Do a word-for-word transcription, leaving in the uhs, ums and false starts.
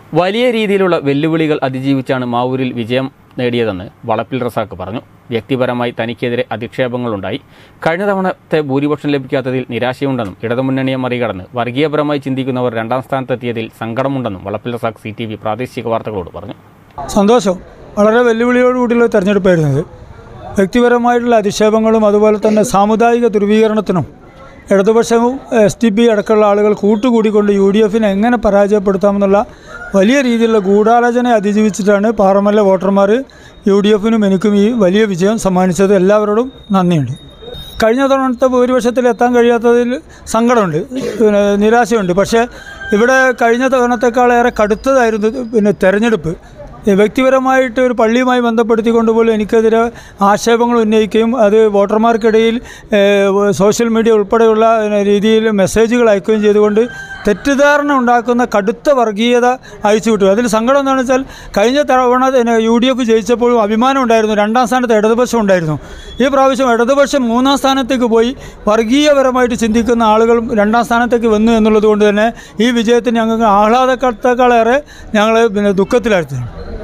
വലിയ രീതിയിലുള്ള വെല്ലുവിളികൾ അതിജീവിച്ചാണ് മാവൂരിൽ വിജയം നേടിയതെന്ന് വളപ്പിൽ റസാഖ് പറഞ്ഞു. വ്യക്തിപരമായി തനിക്കെതിരെ അധിക്ഷേപങ്ങളുണ്ടായി. കഴിഞ്ഞ തവണത്തെ ഭൂരിപക്ഷം ലഭിക്കാത്തതിൽ നിരാശയുണ്ടെന്നും ഇടതുമുന്നണിയെ മറികടന്ന് വർഗീയപരമായി ചിന്തിക്കുന്നവർ രണ്ടാം സ്ഥാനത്തെത്തിയതിൽ സങ്കടമുണ്ടെന്നും വളപ്പിൽ റസാഖ് സി ടി വി പ്രാദേശിക വാർത്തകളോട് പറഞ്ഞു. സന്തോഷം. വളരെ വെല്ലുവിളിയോടുകൂടിയുള്ള തെരഞ്ഞെടുപ്പായിരുന്നത്. വ്യക്തിപരമായിട്ടുള്ള അധിക്ഷേപങ്ങളും അതുപോലെ തന്നെ സാമുദായിക ധ്രുവീകരണത്തിനും ഇടതുപക്ഷവും എസ് ഡി പി അടക്കമുള്ള ആളുകൾ കൂട്ടുകൂടിക്കൊണ്ട് യു ഡി എഫിനെ എങ്ങനെ പരാജയപ്പെടുത്താമെന്നുള്ള വലിയ രീതിയിലുള്ള ഗൂഢാലോചന അതിജീവിച്ചിട്ടാണ് പാർലമെൻറ്റിലെ വോട്ടർമാർ യു ഡി എഫിനും എനിക്കും ഈ വലിയ വിജയം സമ്മാനിച്ചത്. എല്ലാവരോടും നന്ദിയുണ്ട്. കഴിഞ്ഞ തവണത്തെ ഭൂരിപക്ഷത്തിൽ എത്താൻ കഴിയാത്തതിൽ സങ്കടമുണ്ട്, പിന്നെ നിരാശയുണ്ട്. പക്ഷേ ഇവിടെ കഴിഞ്ഞ തവണത്തെക്കാളേറെ കടുത്തതായിരുന്നു പിന്നെ തെരഞ്ഞെടുപ്പ്. വ്യക്തിപരമായിട്ട് ഒരു പള്ളിയുമായി ബന്ധപ്പെടുത്തിക്കൊണ്ട് പോലും എനിക്കെതിരെ ആക്ഷേപങ്ങൾ ഉന്നയിക്കുകയും അത് വോട്ടർമാർക്കിടയിൽ സോഷ്യൽ മീഡിയ ഉൾപ്പെടെയുള്ള രീതിയിൽ മെസ്സേജുകൾ അയക്കുകയും ചെയ്തുകൊണ്ട് തെറ്റിദ്ധാരണ ഉണ്ടാക്കുന്ന കടുത്ത വർഗീയത അയച്ചുവിട്ടു. അതിൽ സങ്കടം എന്താണെന്ന് വെച്ചാൽ കഴിഞ്ഞ തവണ യു ഡി എഫ് ജയിച്ചപ്പോഴും അഭിമാനം ഉണ്ടായിരുന്നു, രണ്ടാം സ്ഥാനത്ത് ഇടതുപക്ഷം ഉണ്ടായിരുന്നു. ഈ പ്രാവശ്യം ഇടതുപക്ഷം മൂന്നാം സ്ഥാനത്തേക്ക് പോയി വർഗീയപരമായിട്ട് ചിന്തിക്കുന്ന ആളുകളും രണ്ടാം സ്ഥാനത്തേക്ക് വന്നു എന്നുള്ളത് കൊണ്ട് തന്നെ ഈ വിജയത്തിന് ഞങ്ങൾക്ക് ആഹ്ലാദത്തേക്കാളേറെ ഞങ്ങൾ പിന്നെ ദുഃഖത്തിലായിരുന്നു.